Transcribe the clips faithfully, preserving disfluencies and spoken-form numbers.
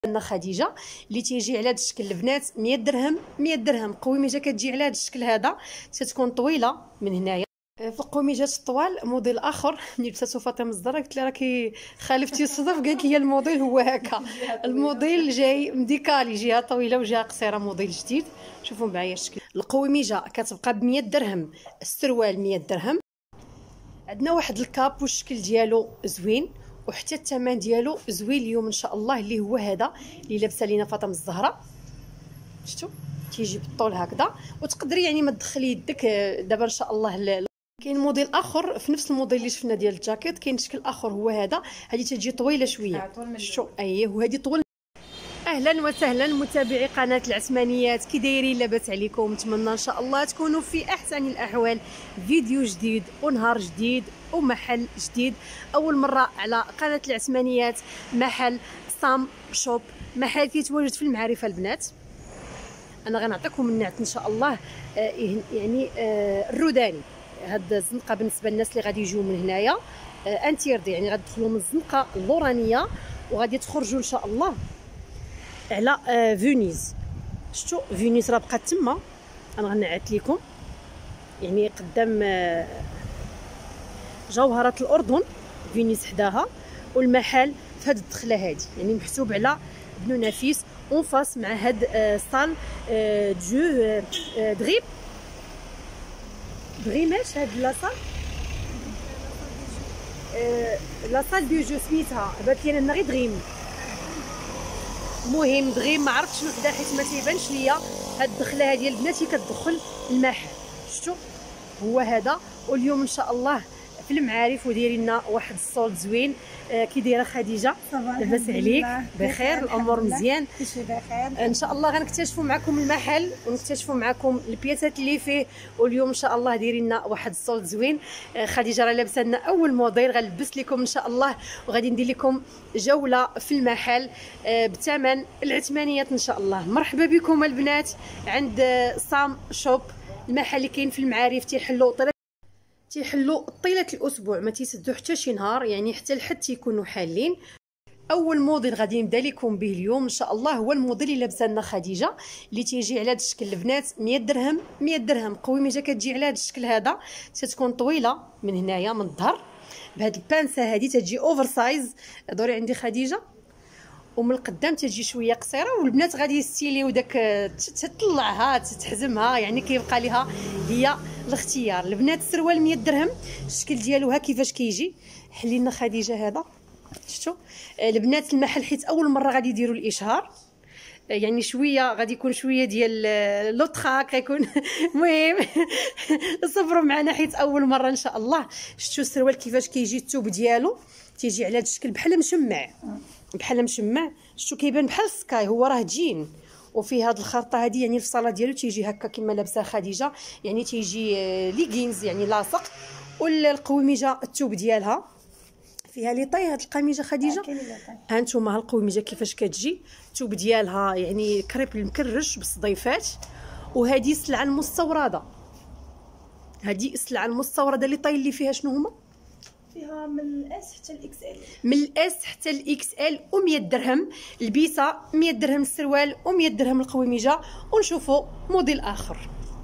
لنا خديجه اللي تيجي على هذا الشكل البنات مية درهم مية درهم. قويميجه كتجي على هذا الشكل هذا، تتكون طويله من هنايا. في القوميجات الطوال موديل اخر اللي لبساتو فاطمه الزهراء، قلت لها راكي خالفتي الصدف، قالت لي الموديل هو هكا. الموديل جاي مديكالي، جهه طويله وجهه قصيره، موديل جديد. شوفوا معايا الشكل. القويميجه كتبقى ب مية درهم، السروال مية درهم. عندنا واحد الكاب والشكل ديالو زوين، وحتى الثمن ديالو زوين اليوم ان شاء الله، اللي هو هذا اللي لابسه لينا فاطمه الزهراء. شفتوا تيجي بالطول هكذا، وتقدري يعني ما تدخلي يدك دابا ان شاء الله. كاين موديل اخر في نفس الموديل اللي شفنا ديال الجاكيت، كاين شكل اخر هو هذا. هذه تجي طويله شويه، شفتوا اييه، وهذه طول. اهلا وسهلا متابعي قناه العثمانيات، كي دايرين؟ لاباس عليكم؟ نتمنى ان شاء الله تكونوا في احسن الاحوال. فيديو جديد ونهار جديد ومحل جديد. اول مره على قناه العثمانيات، محل سام شوب، محل كيتواجد في المعرفه البنات. انا غنعطيكم النعت ان شاء الله. آه يعني آه الروداني، هاد الزنقه بالنسبه للناس اللي غادي يجيو من هنايا آه انتيردي، يعني غادي تدخلوا من الزنقه اللورانيه وغادي تخرجوا ان شاء الله على آه فينيس. شفتوا فينيس راه بقات تما، انا غنعت لكم يعني قدام آه جوهره الاردن، فينيس حداها، والمحل في هاد الدخله هادي، يعني محسوب على بنو نفيس اون فاس مع هاد آه صال آه جو آه دريب دريماش. هاد لاصال آه لاصال دو جو سميتها، بات لي انا غير دريم. المهم دريم ما عرفتش شنو حدا، حيت ما تيبانش ليا. هاد الدخله هادي البنات هي كتدخل المحل، شفتوا هو هذا. واليوم ان شاء الله في المعارف ودايرين لنا واحد الصول زوين. آه كي دايره خديجه؟ لاباس عليك؟ بخير، الامور مزيان بخير ان شاء الله. غنكتشفوا معكم المحل ونكتشفوا معكم البياسات اللي فيه. واليوم ان شاء الله دايرين لنا واحد الصول زوين. آه خديجه راه لابسه لنا اول موديل، غنلبس لكم ان شاء الله، وغادي ندير لكم جوله في المحل آه بثمن العثمانيات ان شاء الله. مرحبا بكم البنات عند آه سام شوب، المحل اللي كاين في المعارف. تيحلوا تيحلوا طيله الاسبوع، ما تيسدوا حتى شي نهار، يعني حتى الحد تيكونوا حالين. اول موديل غادي نبدا لكم به اليوم ان شاء الله هو الموديل اللي لابسه لنا خديجه، اللي تيجي على هذا الشكل البنات مية درهم مية درهم. قويميجه كتجي على هذا الشكل هذا، تتكون طويله من هنايا من الظهر بهاد البانسه هذه، تجي اوفر سايز. دوري عندي خديجه. ومن القدام تجي شويه قصيره، والبنات غادي يستيليو داك تطلعها تحزمها، يعني كيبقى ليها هي الاختيار. البنات السروال مية درهم، الشكل ديالو ها كيفاش كيجي. حلينا خديجه هذا، شفتوا البنات المحل حيت اول مره غادي يديروا الاشهار، يعني شويه غادي يكون شويه ديال لوطخاك غيكون. المهم صبروا معنا حيت اول مره ان شاء الله. شفتوا السروال كيفاش كيجي، الثوب ديالو تيجي على هذا الشكل بحال مشمع، بحال مشمع. شفتوا كيبان بحال السكاي، هو راه جين. وفي هاد الخرطه هادي يعني الفصاله ديالو تيجي هكا كما لابسه خديجه، يعني تيجي ليغينز يعني لاصق. والقويميجه الثوب ديالها فيها لي طاي. هاد القميجه خديجه ها انتوما، ها القويميجه كيفاش كتجي، الثوب ديالها يعني كريب المكرش بالصديفات. وهذه السلعه المستورده، هذه السلعه المستورده لي طاي اللي فيها شنو هما؟ فيها من الاس حتى الاكس ال، من الاس حتى الاكس ال، و100 درهم البيسه، مية درهم السروال، و100 درهم القويميجه. ونشوفوا موديل اخر.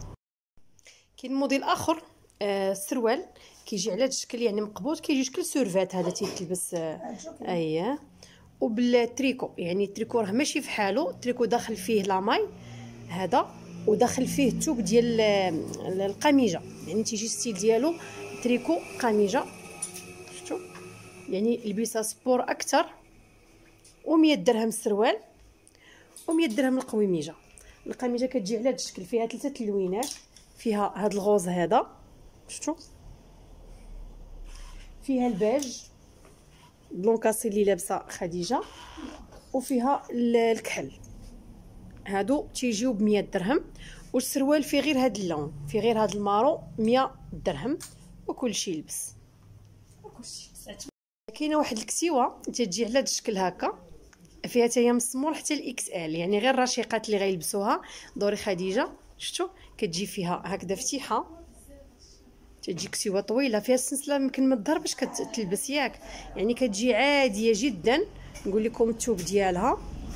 كاين موديل اخر آه السروال كيجي على هذا الشكل، يعني مقبوط، كيجي شكل سورفات. هذا تيتلبس آه اييه، وبالتريكو، يعني التريكو راه ماشي في حاله، التريكو داخل فيه لاماي هذا، وداخل فيه الثوب ديال القميجه، يعني تيجي ستيل ديالو تريكو قميجه. شفتوا يعني البسها سبور اكثر. و100 درهم السروال، و100 درهم القويميجه. القميجه كتجي على هذا الشكل، فيها ثلاثه تلوينات، فيها هذا الغوز هذا، شفتوا فيها الباج بلونكاسي اللي لابسه خديجه، وفيها الكحل. هادو تيجيو ب مية درهم. والسروال فيه غير هذا اللون، فيه غير هذا المارو، مية درهم. وكلشي يلبس. كاينه واحد الكسيوه تجي على هذا الشكل هكا، فيها حتى هي من السمول حتى الاكس ال، يعني غير الرشيقات اللي غيلبسوها. دوري خديجه، شفتوا كتجي فيها هكذا فتيحه، تجي كسيوه طويله فيها السلسله يمكن من الظهر باش كتلبس ياك، يعني كتجي عاديه جدا. نقول لكم الثوب ديالها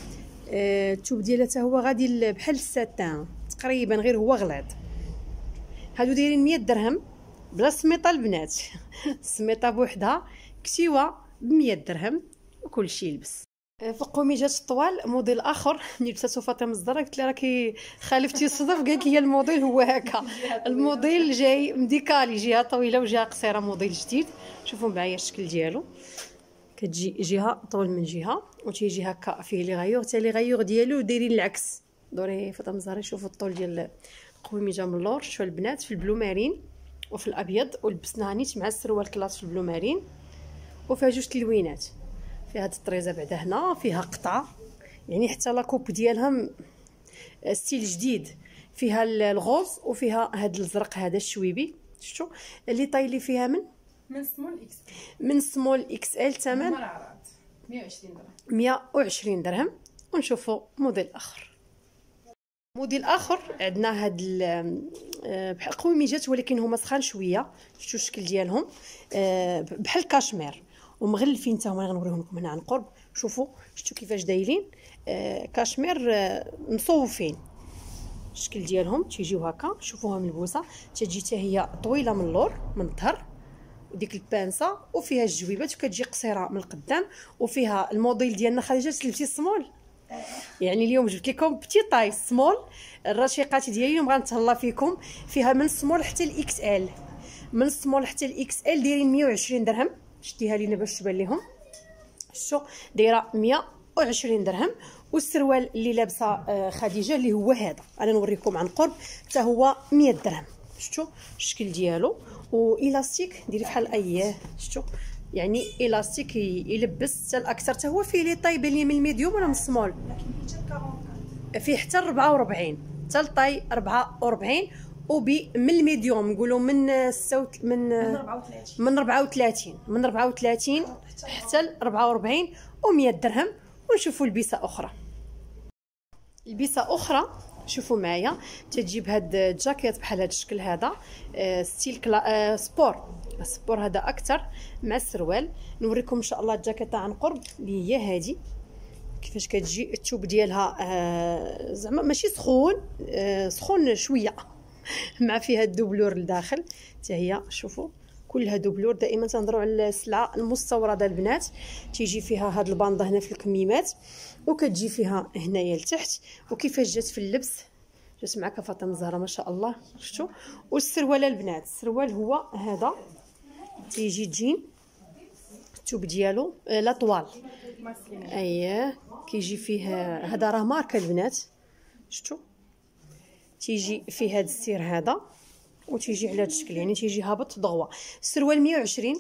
آه الثوب ديالها حتى هو غادي بحال الساتان تقريبا، غير هو غليظ. هادو دايرين مية درهم بلا سميطه البنات. السميطه بوحدها، كتيوه ب مية درهم، وكلشي يلبس. في القميجات الطوال موديل اخر اللي لبساتو فاطمه الزهراء، قلت لها راكي خالفتي الصدف، قالت لي الموديل هو هكا. الموديل جاي مديكالي، جهه طويله وجهه قصيره، موديل جديد. شوفوا معايا الشكل ديالو، كتجي جهه طول من جهه وتيجي هكا فيه لي غايور، حتى لي غايور ديالو دايرين العكس. دوري فاطمه الزهراء، شوفوا الطول ديال القميجه من اللور. شوفوا البنات في البلو مارين وفي الابيض، ولبسناها نيت مع السروال كلاس في البلو مارين، وفيها جوج تلوينات. فيها هاد الطريزه بعدا هنا فيها قطعه، يعني حتى لاكوب ديالها ستيل جديد، فيها الغوز وفيها هاد الازرق هذا الشويبي. شفتوا اللي طايلي فيها من من سمول اكس من سمول اكس ال، ثمن مية وعشرين درهم. مية وعشرين درهم. ونشوفوا موديل اخر. موديل اخر عندنا هاد بحال قميجات ولكن هما سخان شويه. شفتوا الشكل ديالهم بحال كاشمير ومغلفين حتى هما، غنوريهم لكم هنا عن قرب. شوفوا شفتوا كيفاش دايرين كاشمير مصوفين. الشكل ديالهم تيجيو هكا، شوفوها ملبوسه، تجي حتى هي طويله من اللور من الظهر وديك البانسه، وفيها الجويبات وكتجي قصيره من القدام، وفيها الموديل ديالنا. خديجه تلبسي السمول، يعني اليوم جبت لكم بتي طاي سمول. الرشيقات ديالي اليوم غنتهلا فيكم، فيها من السمول حتى الاكس ال. من السمول حتى الاكس ال دايرين مية وعشرين درهم. شديها لينا باش تبان لهم. شتو دايره مية وعشرين درهم. والسروال اللي لابسه خديجه اللي هو هذا، انا نوريكم عن قرب، حتى هو مية درهم. شتو الشكل ديالو، والاستيك ديري بحال اياه. شتو يعني الاستيك يلبس حتى الاكثر، حتى هو فيه لي طاي بان لي من الميديوم ولا من السمول، فيه حتى أربعة وأربعين، حتى الطاي أربعة وأربعين، وبي من الميديوم نقولوا من ستة من من أربعة وثلاثين من أربعة وثلاثين حتى ل أربعة وأربعين و100 درهم. ونشوفوا لبسه اخرى. لبسه اخرى شوفوا معايا، تجيب هاد الجاكيت بحال هاد الشكل هذا، آه ستيل كلا آه سبور سبور هذا اكثر مع السروال. نوريكم ان شاء الله الجاكيطه عن قرب اللي هي هذه كيفاش كتجي. الثوب ديالها آه زعما ماشي سخون، آه سخون شويه، مع فيها الدبلور لداخل حتى هي. شوفوا كلها دوبلور. دائما تنهضروا على السلعه المستورده البنات، تيجي فيها هاد الباندا هنا في الكميمات، وكتجي فيها هنايا لتحت. وكيفاش جات في اللبس، جات معك فاطمه الزهراء ما شاء الله. شفتوا والسروال البنات، السروال هو هذا تيجي جين، الثوب ديالو لا طوال اييه كيجي فيه هذا راه ماركه البنات. شفتوا تيجي فيه هذا السير هذا، وتيجي على هذا الشكل، يعني تيجي هابط ضغوه. السروال مية وعشرين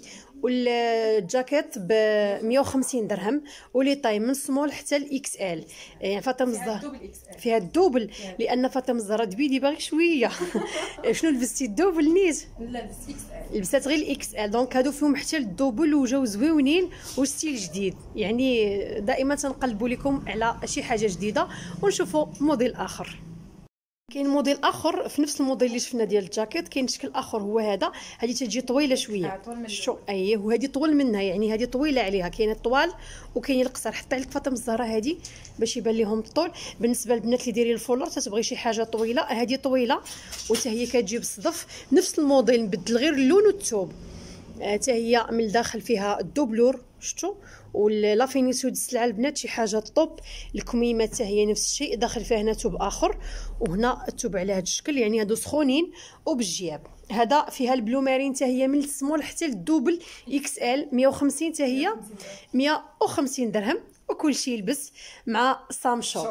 والجاكيت ب مية وخمسين درهم، ولي طاي من سمول حتى الاكس ال. يعني فاطمه الزهراء فيها الدوبل، لان فاطمه الزهراء دبيدي باغي شويه. شنو لبستي الدوبل نيت؟ لا لبست اكس ال، لبسات غير الاكس ال. دونك هادو فيهم حتى الدوبل وجاو زويونين وستيل جديد. يعني دائما تنقلبوا لكم على شي حاجه جديده. ونشوفوا موديل اخر. كاين موديل اخر في نفس الموديل اللي شفنا ديال الجاكيت، كاين شكل اخر هو هذا. هذه تجي طويله شويه، شو اييه، وهذه طول منها، يعني هذه طويله عليها. كاينه الطوال وكاين القصر. حتى عليك فاطمه الزهراء هذه باش يبان لهم الطول. بالنسبه للبنات اللي دايرين الفولر تتبغي شي حاجه طويله، هذه طويله وحتى هي كتجي بالصدف. نفس الموديل نبدل غير اللون والثوب. حتى هي من الداخل فيها الدوبلور. شفتوا ولا فينيسيو د السلعه البنات شي حاجه طوب. الكميمات حتى هي نفس الشيء، داخل فيها هنا ثوب اخر، وهنا الثوب على هذا الشكل، يعني هادو سخونين وبالجياب. هذا فيها البلو مارين حتى هي من السمول حتى للدوبل اكس ال مية وخمسين، حتى هي مية وخمسين درهم. وكل شيء يلبس مع سام شوب.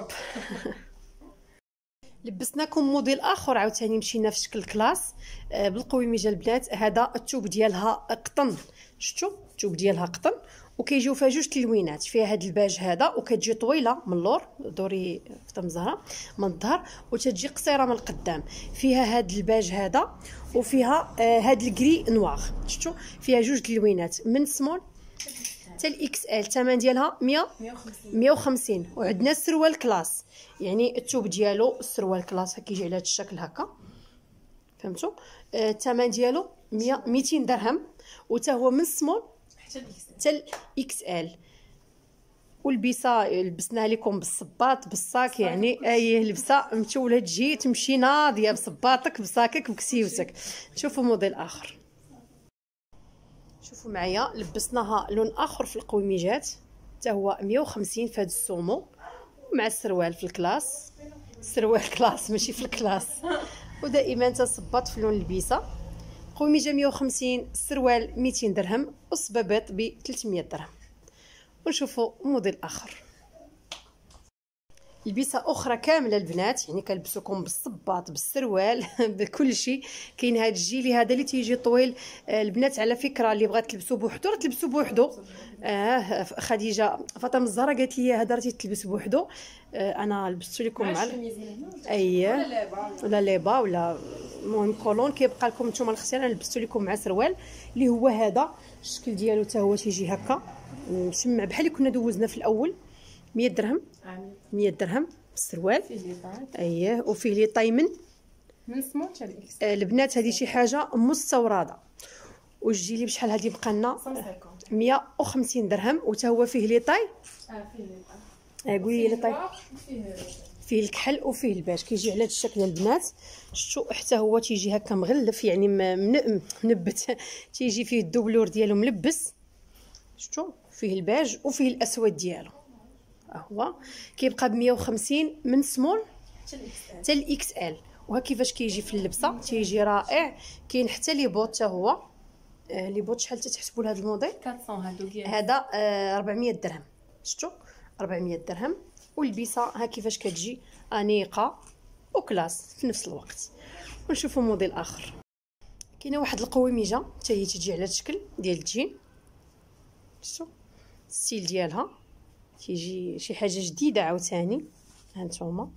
لبسناكم موديل اخر عاوتاني، مشينا في شكل كلاس بالقويميجه البنات. هذا الثوب ديالها قطن. شفتوا الثوب ديالها قطن، وكيجيو فيها جوج تلوينات. فيها هاد الباج هذا، وكتجي طويله من اللور دوري فاطمه الزهراء من الظهر، وتتجي قصيره من القدام. فيها هاد الباج هذا، وفيها آه هاد الكري نواغ. شفتوا فيها جوج تلوينات من سمول حتى الاكس ال. الثمن ديالها مية وخمسين. وعندنا السروال كلاس، يعني الثوب ديالو السروال كلاس كيجي على هذا الشكل هكا، فهمتوا؟ الثمن آه ديالو ميتين درهم، وتا هو من سمول حتى الاكس ال. واللبسه لبسناها لكم بالصباط بالصاك، يعني اي لبسه متوله تجي تمشي ناضيه بصباطك بصاكك بكسيوتك. شوفوا موديل اخر، شوفوا معايا لبسناها لون اخر في القويميجات، حتى هو مية وخمسين في هذا السومو مع السروال في الكلاس، السروال كلاس ماشي في الكلاس، ودائما تصبط في لون البيسه. قوميجه مية وخمسين، السروال ميتين درهم، والصبابط ب ثلاثمية درهم. ونشوفوا موديل اخر، لبسه اخرى كامله البنات، يعني كنلبسوكم بالصباط بالسروال بكل شيء. كاين هذا الجيلي هذا اللي تيجي طويل، آه البنات على فكره اللي بغات تلبسو بوحدو راه تلبسو بوحدو. آه خديجه فاطمه الزهراء قالت لي هذا راه تلبس بوحدو، آه انا لبستو لكم مع اييه ولا ليبا ولا المهم كولون، كيبقى لكم نتوما الاختيار. انا لبستو لكم مع سروال اللي هو هذا الشكل ديالو، حتى هو تيجي هكا مشمع بحال اللي كنا دوزنا في الاول. مية درهم، مية درهم السروال اييه، وفيه لي طايمن من سمول حتى الاكس. آه البنات هذه شي حاجه مستورده. والجيلي بشحال هذه بقى لنا مية وخمسين درهم، وتا هو فيه لي طاي. اه فيه لي طاي، اه قولي لي طاي. فيه فيه الكحل وفيه الباج، كيجي على هذا الشكل البنات. شفتوا حتى هو تيجي هكا مغلف، يعني منبت تيجي فيه الدبلور ديالو ملبس. شفتوا فيه الباج وفيه الاسود ديالو، هو كيبقى ب مية وخمسين من سمول حتى الاكس ال. وها كيفاش كيجي في اللبسه، تيجي رائع. كاين حتى لي بوط، حتى هو آه لي بوط شحال تتحسبوا لهذا الموديل؟ أربعمية هادو ديال هذا آه أربعمية درهم. شفتوا أربعمية درهم. واللبسه ها كيفاش كتجي انيقه وكلاس في نفس الوقت. ونشوفوا موديل اخر، كاينه واحد القويميجه حتى هي تجي على الشكل ديال الجين. شفتوا الستيل ديالها تيجي شي حاجه جديده عاوتاني. هانتوما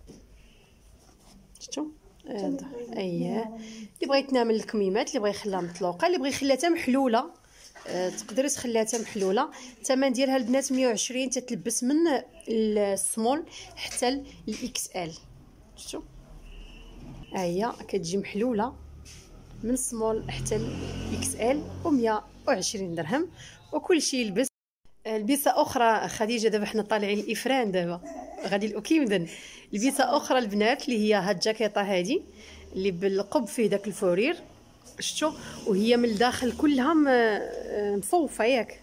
شفتوا هذا اييه، اللي بغى يتنامل الكميمات، اللي بغى يخليها مطلوقه، اللي بغى يخليها حتى محلوله، أه تقدري تخليها حتى محلوله. الثمن ديالها البنات مية وعشرين، تتلبس من السمول حتى الاكس ال. شفتوا ها هي كتجي محلوله من السمول حتى الاكس ال، ومية وعشرين درهم. وكل شيء يلبس. لبسه اخرى خديجه، دابا حنا طالعين الافران، دابا غادي الاكيمدن. لبسه اخرى البنات اللي هي هاد الجاكيطه هادي اللي بالقب فيه داك الفورير. شفتوا وهي من الداخل كلها مصوفه، ياك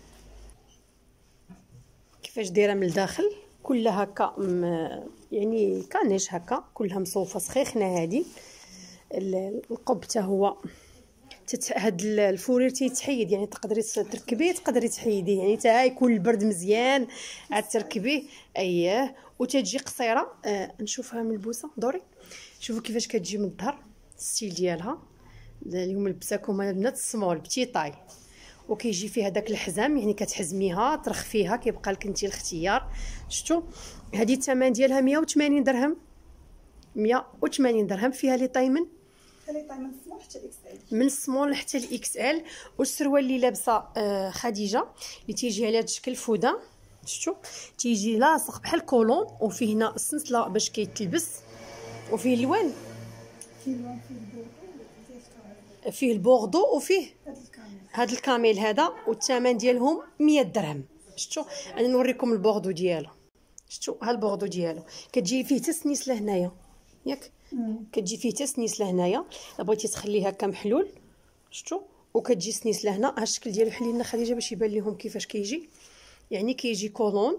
كيفاش دايره من الداخل كلها هكا، يعني كانيش هكا كلها مصوفه سخيخنه. هادي القب حتى هو تت... هاد الفورير تيتحيد، يعني تقدري تركبيه تقدري تحيديه، يعني حتى يكون البرد مزيان عاد تركبيه اييه. وتتجي قصيره. آه نشوفها ملبوسه دوري. شوفوا كيفاش كتجي من الظهر الستيل ديالها. اليوم لبساكم انا البنات السمول بتي طاي، وكيجي فيها داك الحزام، يعني كتحزميها ترخفيها كيبقى لك انت الاختيار. شفتوا هذه الثمن ديالها مية وثمانين درهم، مية وثمانين درهم. فيها لي طايمن من السمول حتى الاكس ال، من السمول حتى الاكس ال. والسروال اللي لابسه آه خديجه اللي تيجي على هذا الشكل فوده. شفتوا تيجي لاصق بحال كولون، وفيه هنا السنسله باش كيتلبس، وفيه الوان، فيه اللون فيه البوردو فيه البوردو وفيه هذا الكامل. هذا الكامل هذا. والثمن ديالهم مية درهم. شفتوا انا نوريكم البوردو ديالو. شفتوا ها البوردو ديالو كتجي فيه حتى السنيسله هنايا، ياك كتجي فيه حتى سنيسله هنايا. الا بغيتي تخليه هكا محلول شفتوا، وكتجي سنيسله هنا. ها الشكل ديالو حلي لنا خديجه باش يبان لهم كيفاش كيجي. يعني كيجي كولون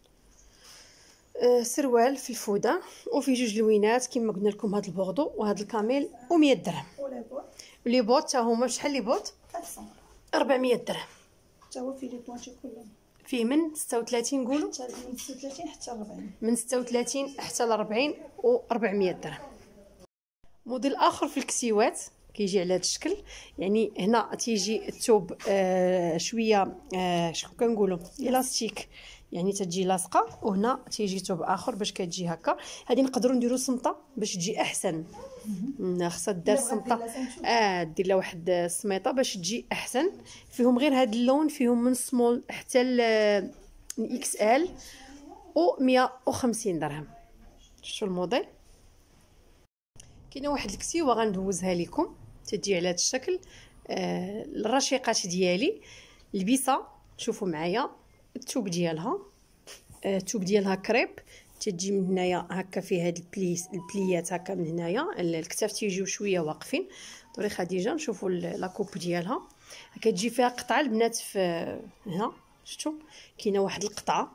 آه سروال في الفوده، وفي جوج لوينات كما قلنا لكم. هذا البوردو وهذا الكامل ومية درهم. ولي بوط لي بوط حتى هما شحال لي بوط؟ أربعمية أربعمية درهم. حتى هو فيه لي بوانتي كلهم، فيه من ستة وثلاثين نقولوا، حتى من ستة وثلاثين حتى أربعين، من ستة وثلاثين حتى ل أربعين و أربعمية درهم. موديل اخر في الكسيوات كيجي على هذا الشكل، يعني هنا تيجي الثوب آه شويه آه شكون كنقولوا الاستيك، يعني تجي لاصقه. وهنا تيجي ثوب اخر باش كتجي هكا. هذه نقدروا نديروا صمطه باش تجي احسن. خاصها دار صمطه، اه دير لها واحد السميطه باش تجي احسن. فيهم غير هذا اللون، فيهم من سمول حتى الاكس ال، و مية وخمسين درهم. شفتوا الموديل؟ كاينه واحد الكسيوه غندوزها لكم تجي على هذا الشكل. آه الرشيقات ديالي لبسه، شوفوا معايا الثوب ديالها الثوب ديالها كريب، تتجي من هنايا هكا في هاد البليس البليات هكا من هنايا الكتاف تيجيو شويه واقفين. دوري خديجه نشوفوا لاكوب ديالها، كتجي فيها قطعه البنات في هنا، شفتوا كاينه واحد القطعه،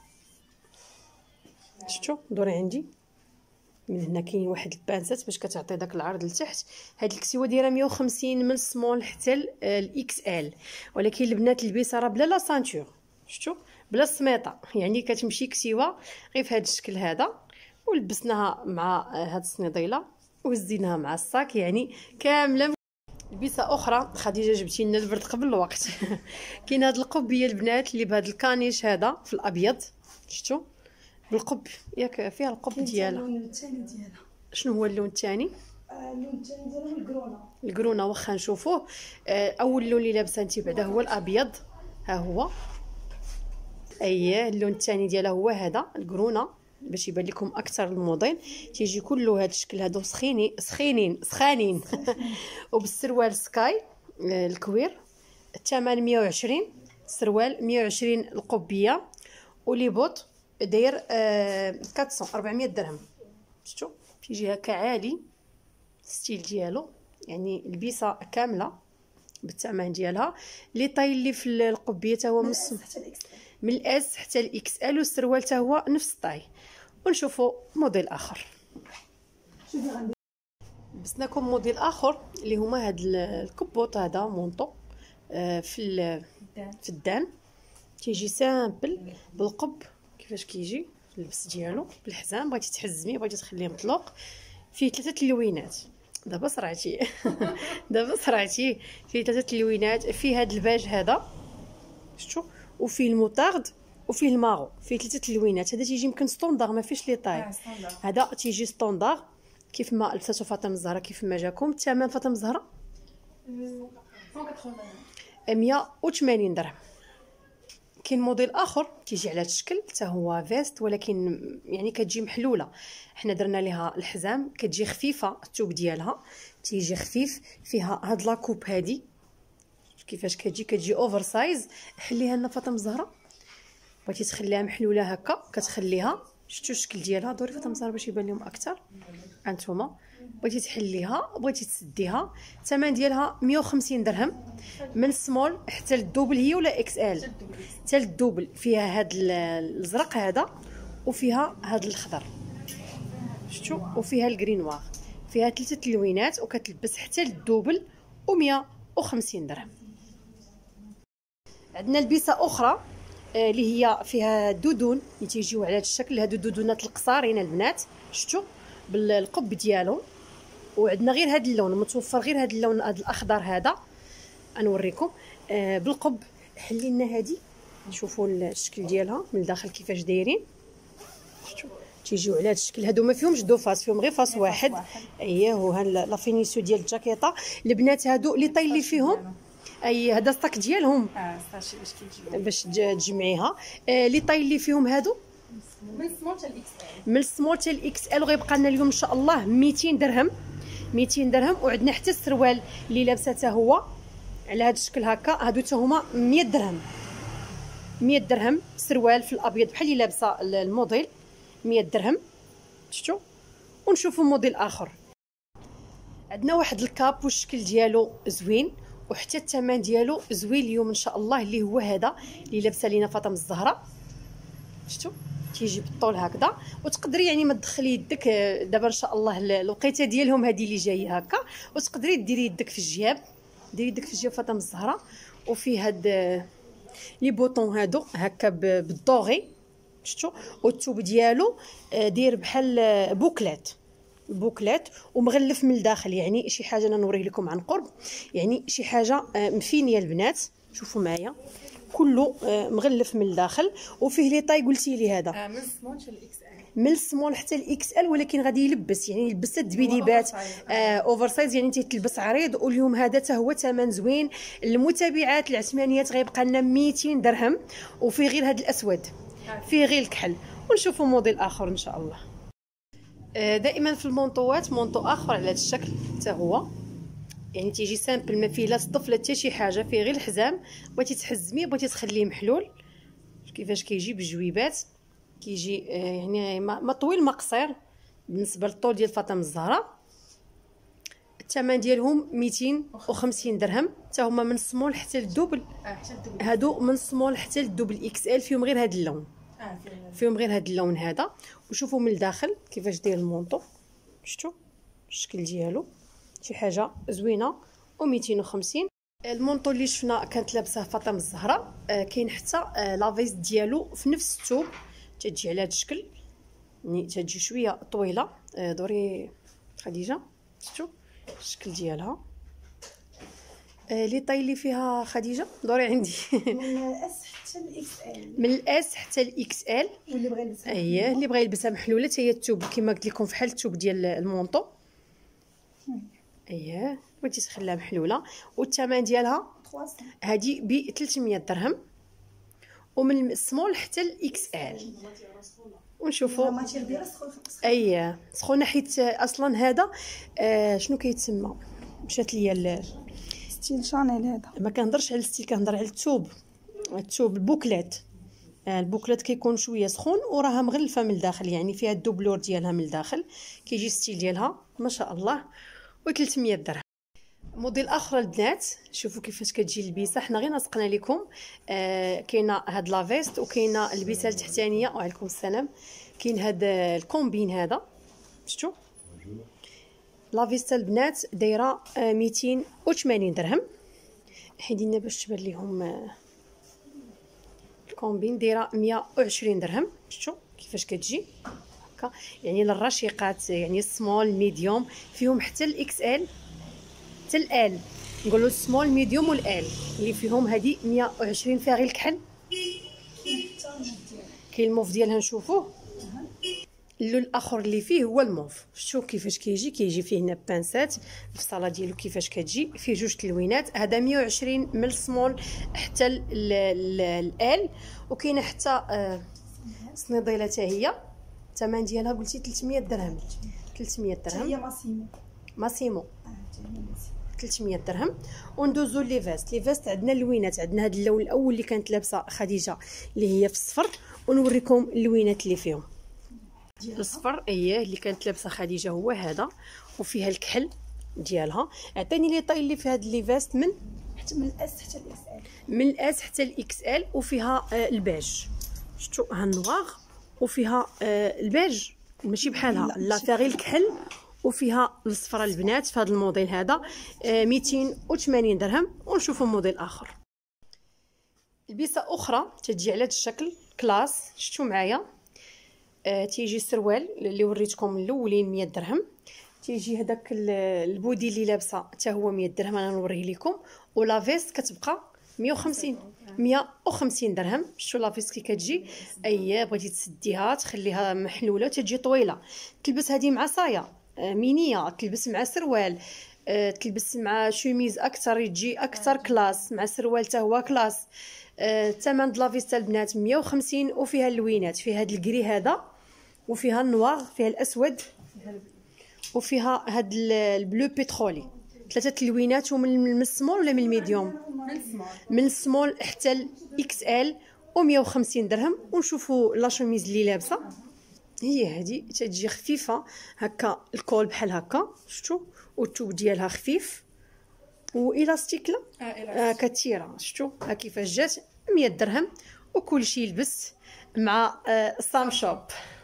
شفتوا دوري عندي من هنا كاين واحد البانسات باش كتعطي داك العرض لتحت. هاد الكسوه دايره مية وخمسين من السمول حتى الاكس ال، ولكن البنات البسها راه بلا لا سانتور، شفتوا بلا سميطه، يعني كتمشي كسيوه غير في هذا الشكل هذا، ولبسناها مع هاد الصنيضيله وزيناها مع الصاك، يعني كامله. لبسه اخرى خديجه جبتي لنا البرد قبل الوقت كاين هاد القبيه البنات اللي بهذا الكانيش هذا في الابيض، شفتوا بالقب ياك فيها القب ديالها. اللون الثاني ديالها شنو هو اللون الثاني؟ آه، اللون الثاني ديالها الكرونا. القرونه واخا نشوفوه. آه اول لون اللي لابسه انت بعدا هو الابيض، ها هو اييه. اللون الثاني ديالها هو هذا القرونه، باش يبان لكم اكثر الموديل. تيجي كله هذا الشكل هادو سخيني سخينين سخانين وبالسروال سكاي آه الكوير. الثمن مية وعشرين، السروال مية وعشرين، القبيه ولي بوط داير آه أربعمية أربعمية درهم. شفتوا تيجي هكا عالي الستيل ديالو، يعني البيسه كامله بالثمن ديالها. لي طاي اللي في القبيه حتى هو مس من الاس حتى الاكس ال، والسروال حتى هو نفس الطاي. ونشوفوا موديل اخر. لبسناكم موديل اخر اللي هما هاد الكبوط هذا مونطو آه في في الدان، تيجي سامبل بالقب كيفاش كيجي اللبس ديالو بالحزام. بغيتي تحزمي بغيتي تخليه مطلوق، فيه ثلاثه اللوينات. دابا صرعتي دابا صرعتي فيه ثلاثه اللوينات. فيه هذا الباج هذا شفتوا، وفيه الموطارد وفيه الماغو، فيه ثلاثه اللوينات. هذا تيجي يمكن ستوندار ما فيش لي طاي، هذا تيجي ستوندار كيف ما لبساتو فاطمه الزهراء كيف ما جاكم. الثمن فاطمه الزهراء مية وثمانين درهم. كاين موديل اخر تيجي على هذا الشكل حتى هو فيست، ولكن يعني كتجي محلوله. حنا درنا ليها الحزام، كتجي خفيفه الثوب ديالها تيجي خفيف، فيها هاد لاكوب هادي كيفاش كتجي كتجي اوفر سايز. حليها لنا فاطمه الزهراء، بغيتي تخليها محلوله هكا كتخليها. شفتوا الشكل ديالها؟ دوري فاطمه الزهراء باش يبان لهم اكثر. انتما بغيتي تحليها بغيتي تسديها، الثمن ديالها مية وخمسين درهم من السمول حتى للدوبل هي ولا اكس ال حتى للدوبل. فيها هاد الازرق هذا وفيها هاد الخضر، شفتوا، وفيها الجرينوار. فيها ثلاثه اللوينات وكتلبس حتى للدوبل ومية وخمسين درهم. عندنا لبسه اخرى اللي هي فيها دودون اللي تيجيو على هذا الشكل. هادو دودونات القصارين البنات، شفتوا بالقب ديالهم. وعندنا غير هذا اللون متوفر، غير هذا اللون هذا الاخضر هذا نوريكم آه بالقب. حلي لنا هذه نشوفوا الشكل ديالها من الداخل كيفاش دايرين. شفتوا تيجيو على هذا الشكل. هادو ما فيهمش دو فاس، فيهم غير فاس واحد. اييه وها لا فينيسيو ديال الجاكيطه. البنات هادو لي طاي اللي فيهم اي هذا الصاك ديالهم اه باش كيجيو باش تجمعيها. آه لي طاي اللي فيهم هادو من السمول حتى الاكس ال، من السمول حتى الاكس ال. وغيبقى لنا اليوم ان شاء الله ميتين درهم ميتين درهم. وعندنا حتى السروال اللي لابسه حتى هو على هذا الشكل هكا، هادو حتى هما مية درهم مية درهم. سروال في الابيض بحال اللي لابسه الموديل مية درهم، شفتوا. ونشوفوا موديل اخر. عندنا واحد الكاب والشكل ديالو زوين وحتى الثمن ديالو زوين اليوم ان شاء الله، اللي هو هذا اللي لابسه لينا فاطمه الزهراء، شفتوا تيجي بالطول هكذا. وتقدري يعني ما تدخلي يدك دابا ان شاء الله الوقيته ديالهم هذه اللي جايه هكا، وتقدري ديري يدك في الجياب، ديري يدك في الجياب فاطمه الزهراء. وفي هاد لي بوطون هادو هكا بالدوغي، شفتوا. والثوب ديالو داير بحال بوكلات بوكلات ومغلف من الداخل، يعني شي حاجه انا نوريه لكم عن قرب، يعني شي حاجه مفينيه البنات. شوفوا معايا كله مغلف من الداخل. وفيه لي طاي قلتي لي هذا آه من السمول حتى الاكس ال، من السمول حتى الاكس ال، ولكن غادي يلبس يعني يلبس الدبيديبات اوفر سايز، يعني تيتلبس عريض. واليوم هذا حتى هو ثمن زوين. المتابعات العثمانيات غيبقى لنا ميتين درهم. وفيه غير هذا الاسود، فيه غير الكحل. ونشوفوا موديل اخر ان شاء الله. دائما في المونطوات مونطو اخر على هذا الشكل حتى هو، يعني تيجي سامبل ما فيه لا صدف لا حتى شي حاجه، فيه غير الحزام. بغيتي تحزميه بغيتي تخليه محلول كيفاش كيجي بالجويبات. كيجي يعني ما طويل ما قصير بالنسبه للطول ديال فاطمه الزهراء. الثمن ديالهم ميتين وخمسين درهم، حتى هما من السمول حتى للدوبل. اه حتى الدبل. هادو من السمول حتى للدوبل اكس ال، فيهم غير هاد اللون، اه فيهم. فيهم غير هاد اللون هذا. وشوفوا من الداخل كيفاش داير المونطو، شفتوا الشكل ديالو، شي حاجه زوينه. وميتين وخمسين. المونطو اللي شفنا كانت لابسه فاطمه الزهراء، آه كاين حتى آه لافيست ديالو في نفس الثوب، تتجي على هذا الشكل، يعني تتجي شويه طويله. آه دوري خديجه، شفتوا الشكل ديالها. آه لي طاي اللي فيها خديجه دوري عندي. من الاس حتى الاكس ال. من الاس حتى الاكس ال. واللي بغى يلبسها اييه اللي بغى يلبسها محلوله حتى هي الثوب كما قلت لكم فحال الثوب ديال المونطو. اييه بغيتي تخليها محلوله. والثمن ديالها هذه ب ثلاثمية درهم، ومن السمول حتى الاكس ال. ونشوفوا ماتير ديالها سخون. اييه سخونه، حيت اصلا هذا آه شنو كيتسمى، مشات ليا ستيل شانيل هذا. ما كنهضرش على الستيل، كنهضر على الثوب، الثوب البوكلات. آه البوكلات كيكون شويه سخون وراها مغلفه من الداخل، يعني فيها الدوبلور ديالها من الداخل. كيجي الستيل ديالها ما شاء الله. و ثلاثمية درهم. موديل اخر البنات، شوفوا كيفاش كتجي اللبسه، حنا غير نسقنا لكم. آه كاينه هاد لافيست وكاينه اللبسه التحتانيه. وعليكم السلام. كاين هاد الكومبين هذا، شفتوا لافيست البنات دايره آه ميتين وثمانين درهم. حيدينا باش تبان ليهم. آه الكومبين دايره مية وعشرين درهم. شفتوا كيفاش كتجي هكا، يعني للرشيقات، يعني السمول ميديوم، فيهم حتى الاكس ال حتى الال. نقولوا السمول ميديوم والال اللي فيهم هذه مية وعشرين، فيها غير الكحل. كاين الموف ديالها نشوفوه. اللون الاخر اللي فيه هو الموف. شوف كيفاش كيجي، كيجي فيه هنا بانسات الفصاله ديالو كيفاش كتجي فيه جوج تلوينات. هذا مية وعشرين من السمول حتى الال. وكاينه حتى آه صنيديله حتى هي، الثمن ديالها قلتي ثلاثمية درهم. ثلاثمية درهم هي ماسيمو. ماسيمو اه هي ماسيمو. ثلاثمية درهم. وندوزو لي فيست. لي فيست عندنا اللوينات، عندنا هذا اللون الاول اللي كانت لابسه خديجه اللي هي في الصفر، ونوريكم اللوينات اللي فيهم. الصفر اييه اللي كانت لابسه خديجه هو هذا، وفيها الكحل ديالها. عطيني لي طاي اللي في هاد لي فيست من حتى من الاس حتى الاكس ال. من الاس حتى الاكس ال. وفيها آه البيج، شفتوا ها النواغ، وفيها آه البيج ماشي بحالها، لا فيها غير الكحل، وفيها الصفرة البنات في هذا الموديل هذا آه ميتين وثمانين درهم. ونشوفوا موديل اخر، لبسه اخرى تجي على هذا الشكل كلاس. شفتوا معايا آه تيجي السروال اللي وريتكم الاولين مية درهم، تيجي هذاك البودي اللي لابسه حتى هو مية درهم، انا نوريه لكم. ولا فيست كتبقى مية وخمسين مية وخمسين درهم. شفتوا لا فيست كي كتجي، اييه بغيتي تسديها تخليها محلوله تجي طويله، تلبس هذه مع صايه مينيه، تلبس مع سروال، أه تلبس مع شوميز اكثر، تجي اكثر كلاس مع سروال حتى هو كلاس. الثمن أه لا فيست البنات مية وخمسين. وفيها اللوينات، فيها هذا الكري هذا، وفيها النوار، فيها الاسود، وفيها هذا البلو بترولي. ثلاثه تلوينات. ومن السمول ولا من الميديوم؟ من السمول. من السمول حتى الاكس ال. ومية وخمسين درهم. ونشوفوا لا شوميز اللي لابسه، هي هذه تجي خفيفه هكا، الكول بحال هكا، شفتوا، والثوب ديالها خفيف والاستيك لا اه آه كثيره. شفتوا ها كيفاش جات مية درهم. وكلشي يلبس مع آه سام شوب.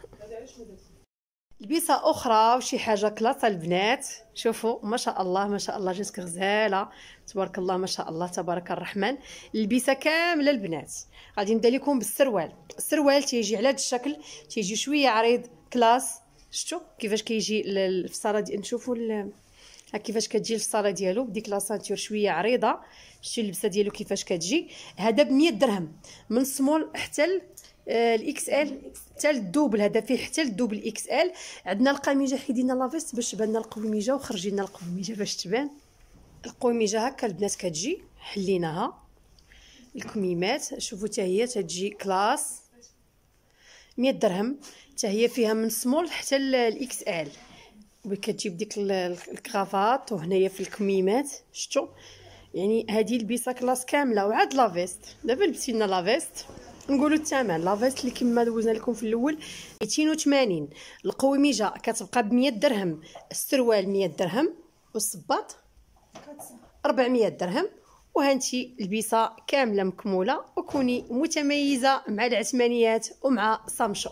لبسه اخرى وشي حاجه كلاس البنات، شوفوا ما شاء الله ما شاء الله، جاتك غزاله تبارك الله ما شاء الله تبارك الرحمن. لبسه كامله البنات. غادي نبدا لكم بالسروال. السروال تيجي على هذا الشكل، تيجي شويه عريض كلاس. شفتوا كيفاش كيجي الفصاله ديال، نشوفوا ها كيفاش كتجي الفصاله ديالو بديك لا سانتور شويه عريضه. شتي اللبسه ديالو كيفاش كتجي. هذا ب مية درهم من السمول حتى الاكس ال حتى الدوبل. هذا فيه حتى الدوبل اكس ال. عندنا القميجه حيدينا لافيست باش تبان لنا القويميجه، وخرجي لنا القويميجه باش تبان القويميجه هكا البنات كتجي. حليناها الكميمات، شوفوا حتى هي تجي كلاس مية درهم. حتى هي فيها من سمول حتى الاكس ال، وكتجيب ديك الكرافات وهنايا في الكميمات. شفتوا يعني هذه لبسه كلاس كامله. وعاد لافيست دابا لبسينا لافيست نقولوا الثمن لافيست اللي كما دوزنا لكم في الاول مئتين وثمانين. القويميجه كتبقى ب مية درهم، السروال مية درهم، والصباط أربعمية درهم. وهانتي البيسه كامله مكموله، وكوني متميزه مع العثمانيات ومع صام شوب.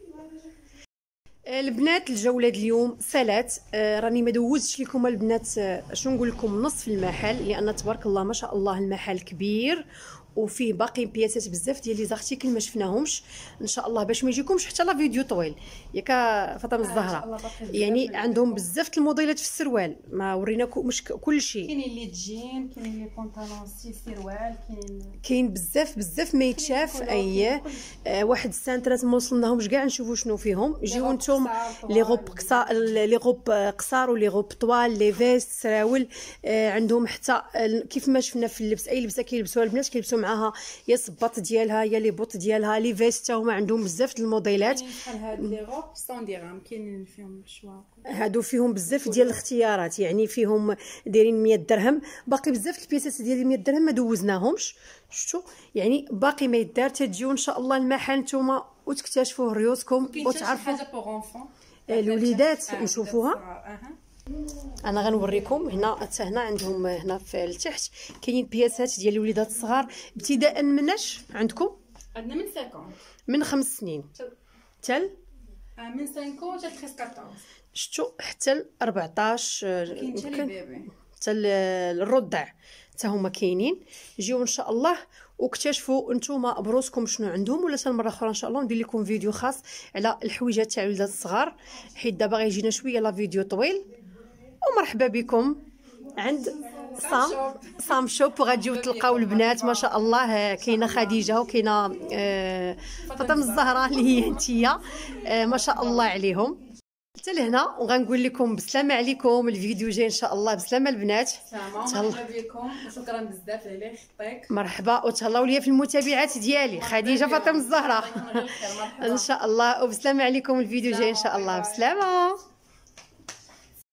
البنات الجوله اليوم سالات، آه راني ما دوزتش لكم البنات، آه شنو نقول لكم، نصف المحل، لان تبارك الله ما شاء الله المحل كبير وفيه باقي بياسات بزاف ديال لي زارتيكل ما شفناهمش. ان شاء الله باش ما يجيكمش حتى لا فيديو طويل ياك فاطمه الزهراء، يعني عندهم بزاف الموديلات في السروال، ما وريناكمش كل شيء. كاينين لي جين، كاينين لي بونطالون سي سروال، كاين كاين بزاف بزاف ما يتشاف. اييه آه واحد السانترات ما وصلناهمش كاع نشوفوا شنو فيهم. جيو نتوما لي غوب قصار، لي غوب قصار ولي غوب طوال، لي فيست، سراول، آه عندهم حتى كيف ما شفنا في اللبس، اي لبسه كيلبسوها البنات كيلبسوا معاها يا صباط ديالها يا لي بوط ديالها، لي فيست هما عندهم بزاف د الموديلات. بحال هاد لي غوب مية درهم، كاينين فيهم شوا، هادو فيهم بزاف ديال الاختيارات، يعني فيهم دايرين مية درهم. باقي بزاف البياسات ديال مية درهم ما دوزناهمش، شفتوا يعني باقي ما يدار. تجيو ان شاء الله المحل نتوما وتكتشفوا ريوسكم وتعرفوا حاجه بوغ انفون الوليدات نشوفوها. انا غنوريكم هنا حتى هنا عندهم هنا في التحت كاينين بياسات ديال الوليدات الصغار، ابتداء مناش عندكم؟ عندنا من خمسين من خمس سنين تل من خمسين حتى تلتاش أربعطاش، شفتوا حتى ل أربعطاش، كاين حتى البيبي حتى الرضع حتى هما كاينين. جيو ان شاء الله واكتشفوا نتوما بروسكم شنو عندهم، ولا حتى المره اخرى ان شاء الله ندير لكم فيديو خاص على الحويجات تاع الوليدات الصغار، حيت دابا غيجينا شويه لا فيديو طويل. ومرحبا بكم عند صام صام شوب، وغتجيو تلقاو البنات ما شاء الله. كاينه خديجه وكاينه آه فاطمه الزهراء اللي هي انتيا، آه ما شاء الله عليهم. حتى لهنا وغنقول لكم بسلامه عليكم، الفيديو جاي ان شاء الله بسلامه البنات. مرحبا بكم وشكرا بزاف على خطيك. مرحبا وتهلاو ليا في المتابعات ديالي خديجه فاطمه الزهراء ان شاء الله، وبسلامه عليكم. الفيديو جاي ان شاء الله بسلامه.